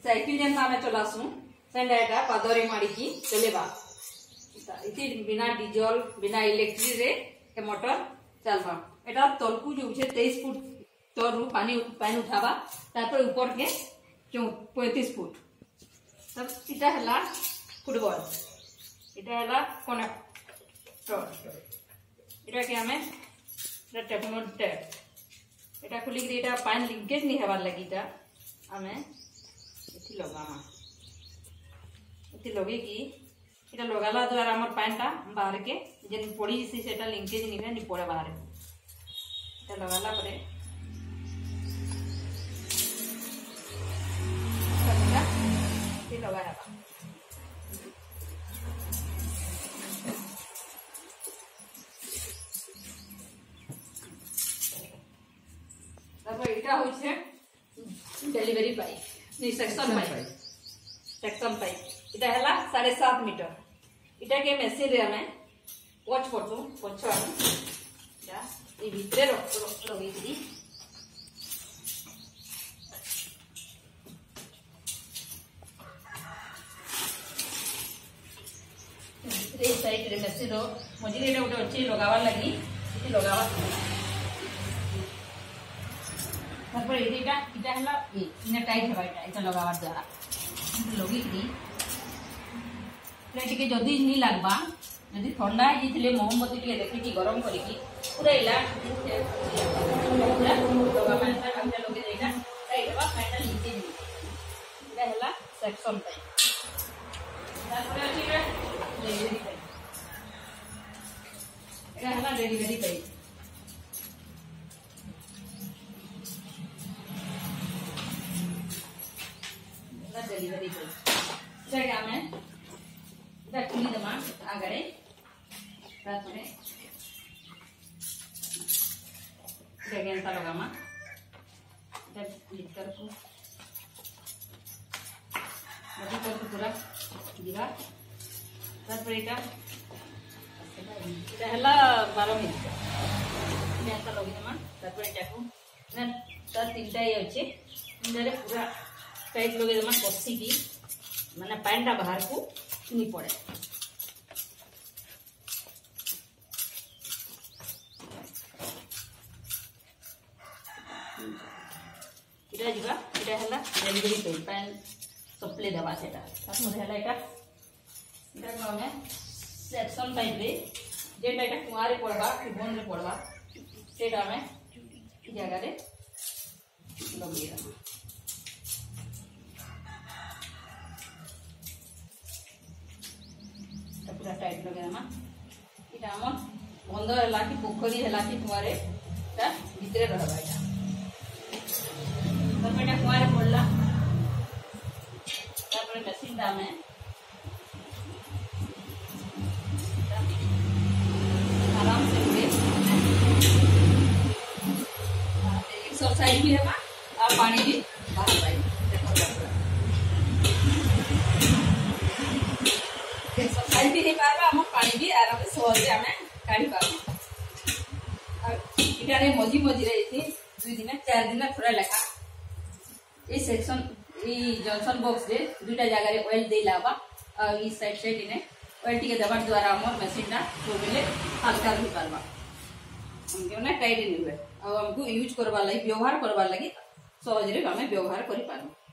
Cycle जेनता आमे चलासु सेंडा एटा पादरे मारी की चलेबा इति बिना डीजल बिना इलेक्ट्रिक रे ए मोटर चलबा एटा तलकू जो छे 23 फुट तोरु पानी उठाबा तापर ऊपर के 35 फुट तब इटा हला फुटबॉल इटा हला कनेक्टर इटा के हमें टेपनोड टैप एटा खुली के एटा पानी लीकेज नहीं हेबार लगी हमें इति लगामा इति लगे की इटा लगाला द्वारा हमर पानीटा बाहर के जेन पड़ी से सेटा लिंकेज नहीं पड़े बाहर इटा लगाला परे इति लगाया इटा होइछे डेलीवरी पाइप नहीं सेक्शन पाइप इटा हला 7.5 मीटर इटा के मशीन रे हमें वॉच करतो पछा या ई भितरे रख लगे दी भितरे साइड रे मशीन रो मझिरे रे उठे अच्छे लगावा लगी इति लगावा तापर इटा हला इने टाइट हेबा इटा लगावा द्वारा लगी की टिके जदि नी लागबा जदि ठंडा हिथिले मोमबत्ती टिके देखि की गरम करी की पूरा इला पूरा लगा मानता हमने लगे देना टाइट हेबा फाइनल नीचे इटा हला सेक्शन पाइप तापर अछि डेलीवरी पाइप इटा हला डेलीवरी पाइप डेलीवरी पाइप में खुली दमा आगरे तापरे गेंता लगामा लिटर को पूरा दिगा तापरे इटा हला 12 मिनट गेंता लगी दमा तापरे इटा को ना तार तीनटा ये अच्छे इनरे पूरा टाइट लगे दमा कसी की माने पानीटा बाहर को नहीं पड़े इटा जिबा इटा हला डेलीवरी पे पानी सप्लाई दबा सेटा तापर हला इटा माने सेक्शन पाइप रे जेटा इटा कुआरे पड़बा कि बोन रे पड़बा सेटा में जगह रे लगे दमा पूरा टाइट लगे दमा इटा हमर बंद हला कि पोखरी हला कि कुआरे ता भितरे रहबा इटा तब बेटा कुआरे पड़ला तापर मशीन दा में आराम से उड़े एक्सरसाइज भी हेबा और पानी भी बाहर पाई एक्सरसाइज भी पारबा हम पानी भी आराम से सहज हमें काढ़ी पारबा इटा रे मजी रे इति 2 दिन 4 दिन थोड़ा लेखा ए सेक्शन ए जंक्शन बॉक्स रे दुटा जगह रे ऑयल दे लाबा और इस साइड इने ऑयल टिके दबार द्वारा हमर मशीन टा सोबेले हल्का भी पारबा हमके ना टाइट नहीं हुए और हमको यूज करबा लागि व्यवहार करबा लागि सहज रे हमें व्यवहार करि पारबा।